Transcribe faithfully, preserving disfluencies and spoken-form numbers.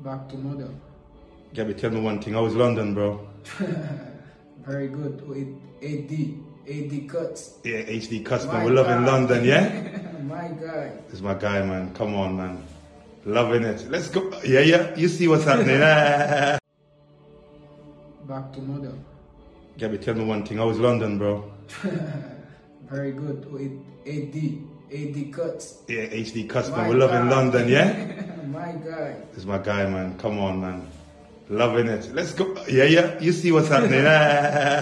Back to model. Gabby, tell me one thing. How was London, bro? Very good. With A D. A D Cutz. Yeah, H D Cutz, man. We're loving London, yeah? My guy. This is my guy, man. Come on, man. Loving it. Let's go. Yeah, yeah. You see what's happening. Back to model. Gabby, tell me one thing. How was London, bro? Very good. With A D. A D Cutz. Yeah, H D Cutz, man. My We're loving guy. London, yeah? My guy. This is my guy, man. Come on, man. Loving it. Let's go. Yeah, yeah. You see what's happening.